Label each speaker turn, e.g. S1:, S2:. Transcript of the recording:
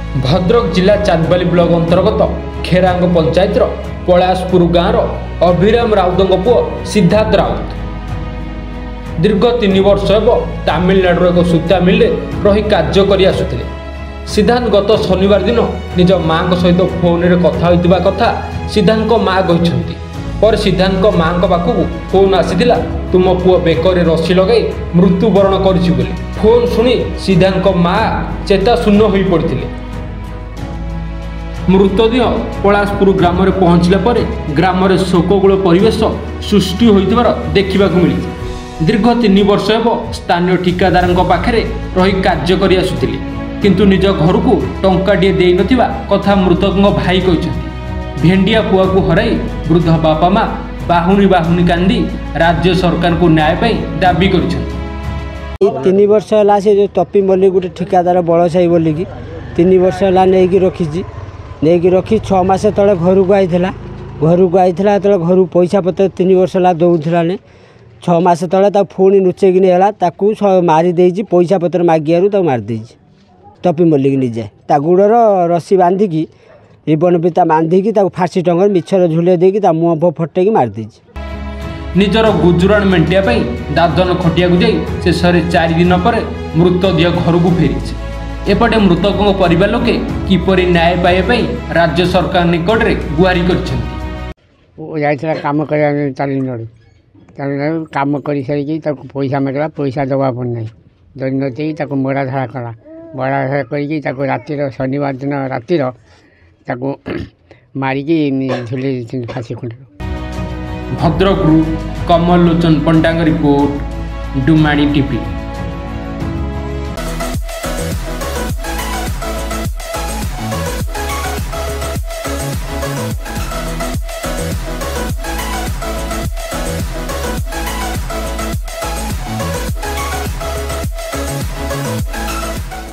S1: भद्रक जिला चांदबाली ब्लॉक अंतर्गत खेरांग पंचायतर पलाशपुर गाँव अभिराम राउत पुओ सिद्धार्थ राउत दीर्घ 3 वर्ष तमिलनाडु एक सूता मिल रही कार्य कर आसुले। सिद्धांत गत शनिवार दिन निज माँ सहित फोन रे कथा सिद्धांत माँ कहते पर सिद्धांत माँ पाखक फोन आसीला तुम पुओ बेकर रस्सी लगे मृत्युवरण कर फोन शुणी सिद्धांत माँ चेताशून्य हो पड़ते। मृतदेह पलाशपुर ग्राम में पहुंचला पर ग्राम में शोकगुल परिवेश सृष्टि होइतिबार देखा मिली। दीर्घ 3 वर्ष स्थानीय ठिकादार पाखे रही कार्य कर आसुले किंतु निज घर को टंकाटे दे नथिबा कथा मृतक भाई कहते। भेंडिया पुआ को हराई वृद्ध बापा माँ बाहुनी बाहुनी कांदी राज्य सरकार को न्याय पाई दाबी कर
S2: 3 वर्ष है से जो तपी मल्लिक गोटे ठिकादार बड़साई बोलिकी 3 वर्ष है नहीं रखी 6 मास तले घर को आईला जो घर पैसा पतर 3 वर्ष है दौला ने 6 मास तले पुणी लुचेक नहीं मारी पैसा पतर मागियारू मारिदे तपी मल्लिक निजे गुड़र रस्सी बांधिकी रिबन पिता बांधिकी फाँसी टंगर मिछर झुले देकी मुह फटेकी मारिदे।
S1: निजर गुजराण मेंटिया दादन खटिया जाई शेष 4 दिन पर मृतदेह घर को फेरी। एपटे मृतकों परिवार लोके किपरि न्याय पाइबा राज्य सरकार निकट में गुहारी कर
S2: काम कर काम कर सारी पैसा मांगला पैसा दवा पड़ना दैन्य दे मरा धारा कला मरा धारा कर रातिर शनिवार दिन रातिर मारिकी झुले फाँसी खुंड।
S1: भद्रक कमल लोचन पंडा रिपोर्ट डुमाणी टीवी।